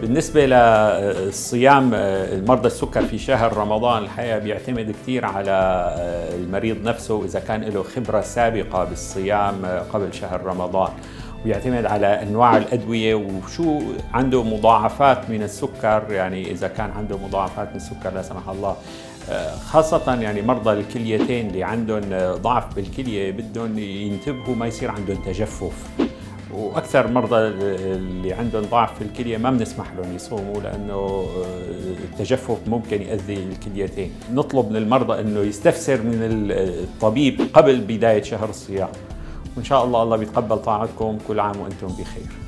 بالنسبة للصيام مرضى السكر في شهر رمضان، الحقيقة بيعتمد كثير على المريض نفسه إذا كان له خبرة سابقة بالصيام قبل شهر رمضان، ويعتمد على أنواع الأدوية وشو عنده مضاعفات من السكر. يعني إذا كان عنده مضاعفات من السكر لا سمح الله، خاصة يعني مرضى الكليتين اللي عندهم ضعف بالكلية بدهم ينتبهوا ما يصير عندهم تجفف، واكثر مرضى اللي عندهم ضعف في الكليه ما بنسمح لهم يصوموا لانه التجفف ممكن يؤذي الكليتين. نطلب من المرضى انه يستفسر من الطبيب قبل بدايه شهر الصيام، وان شاء الله الله بيتقبل طاعتكم. كل عام وانتم بخير.